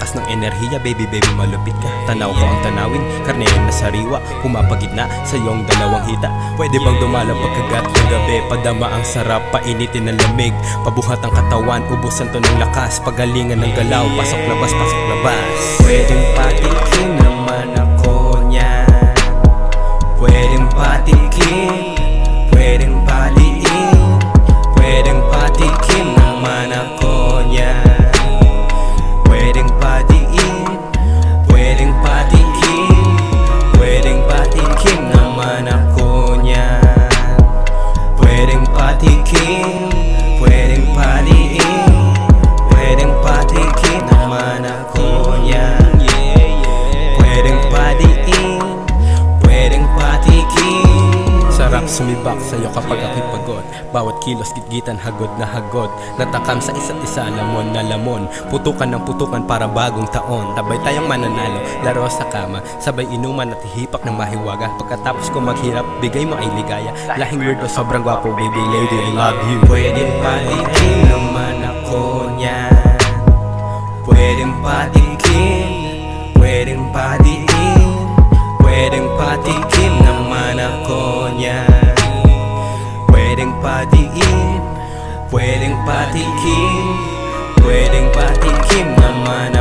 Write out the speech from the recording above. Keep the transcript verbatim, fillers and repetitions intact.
lakas ng enerhiya, baby baby malupit ka. Tanaw ko ang tanawin, karne na sariwa, pumapagitna sa iyong dalawang hita. Pwede bang dumalang pagkagat ng gabi, padama ang sarap, painitin ng lamig, pabuhat ang katawan, ubusan to ng lakas, pagalingan ng galaw, pasok labas, pasok labas. Pwedeng patikin naman ako niyan, pwedeng patikin, pwedeng paliin, pwedeng patikim naman ako niyan, pwedeng padiin, pwedeng patikim, pwedeng patikim naman ako niyan, pwedeng patikim, pwedeng paliin, pwedeng patikim naman ako niyan, pwedeng padiin, pwedeng patikim. Sarap sumibak sa'yo kapag ako'y pagod, bawat kilos gitgitan hagod na hagod, natakam sa isa't isa, lamon na lamon, putukan ng putukan para bagong taon. Tabay tayong mananalo, laro sa kama, sabay inuman at hihipak ng mahiwaga. Pagkatapos ko maghirap, bigay mo ay ligaya. Lahing weirdo, sobrang gwapo, baby lady, I love you. Pwedeng patikim naman ako niyan, pwedeng patikim, pwedeng padiin, pwedeng patikim naman ako niyan, pwedeng padiin, pwedeng patikim, pwedeng patikim naman